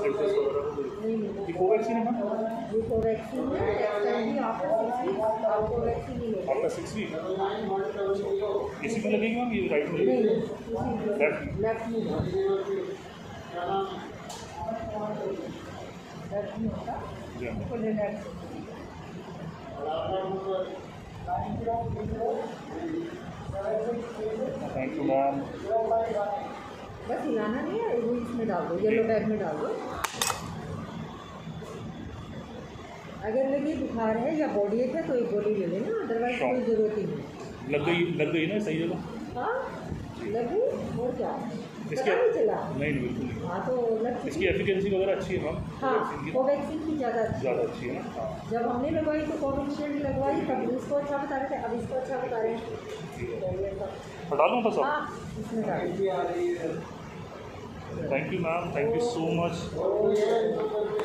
Centres वगैरह ये कोवैक्सीन है मैम? ये कोवैक्सीन है, आफ्टर 6 वीक आप कोवैक्सीन ही लोगे। आफ्टर 6 वीक इसी में लगेगी मैम? ये राइट में नहीं, लेफ्ट में होता जी ma'am. Full left. Thank you ma'am. बस हिलाना नहीं है, वो इसमें डाल दो, येलो बैग में डाल दो। अगर लगे बुखार है या बॉडी एक है तो एक गोली ले लेना, अदरवाइज कोई ज़रूरत ही नहीं। लग गई ना सही जगह? हाँ लगी, और क्या इसके पता नहीं चला? नहीं बिल्कुल नहीं। हाँ तो लग इसकी एफिकेंसी वगैरह अच्छी है मैम? हाँ कोवैक्सीन की ज़्यादा अच्छी है ना? हाँ। जब हमने लगवाई तो कोविशील्ड लगवाई तब उसको अच्छा बता रहे थे, अब इसको अच्छा बता रहे हैं। हटा दूँ बस? हाँ इसमें डाल। Thank you ma'am, thank you so much.